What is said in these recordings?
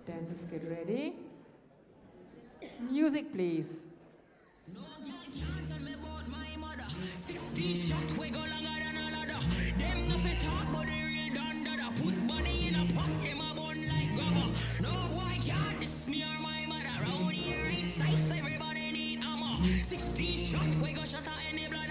Dancers, get ready. Music, please. No girl can't tell me about my mother. 60 shots, we go longer than a ladder. Them no fit talk, but they real done dada. Put body in a pot, them a bun like grabber. No boy can't diss me or my mother. Round here ain't safe, everybody need ammo. 60 shots, we go shut out any bladder.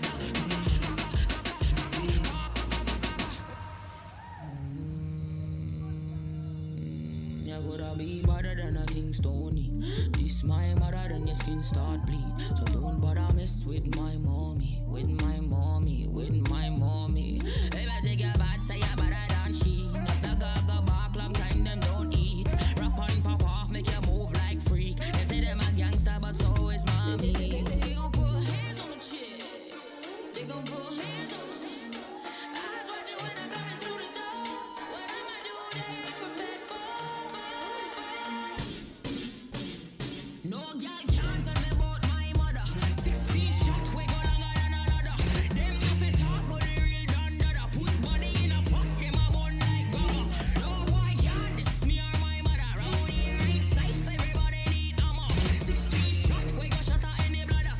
You gotta be better than a King Stony. This my mother, then your skin start bleed. So don't bother mess with my mommy, with my mommy, with my mommy. If I take your bad, say you're better than she. If the gaga back, long time them don't eat. Rap on, pop off, make you move like freak. They say them a gangster, but so is mommy. They gon' put hands on the chick. They gon' put hands on the. I was watching when I'm coming through the door. What I'ma do, they ain't prepared for. No girl can't tell me about my mother. 60 shots, we go longer than a ladder. Them no fit talk, but they real done dada. Put body in a pot, them a bun like grabber. No boy can't diss me or my mother. Round here ain't safe, everybody need ammo. 60 shots, we go shut out any bladder.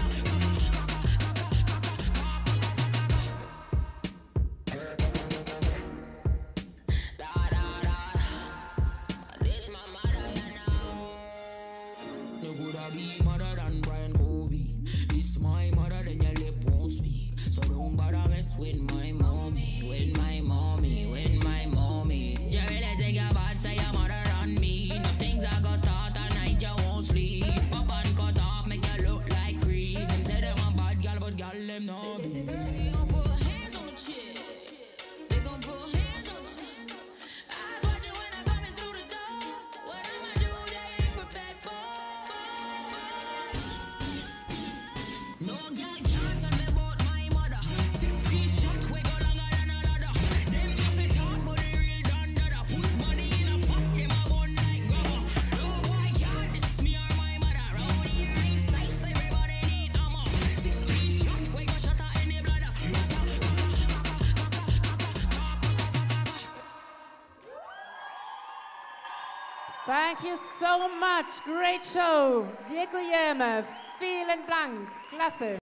This my mother, you know. You coulda be mother than Brian Kobe. This my mother, then your lip won't speak. So don't bother mess with my mommy, with my mommy, with my mommy. You really think your bad, say your mother than me. No things are gonna start at night, you won't sleep. Pop and cut off, make you look like creep. Them say them a bad girl, but girl them no be. They gon' put hands on the chick. They gon' put hands on the. I was watching when I'm coming through the door. What I'ma do, they ain't prepared for. No girl can't tell me about my mother. 60 shots, we go longer than a ladder. Them no fit talk, but they real done dada. Put body in a pot, them a bun like grabber. No boy can't diss me or my mother. Round here ain't safe, everybody need ammo. 60 shots, we go shut out any bladder. Thank you so much. Great show. Dziękujemy. Vielen Dank. Klasse.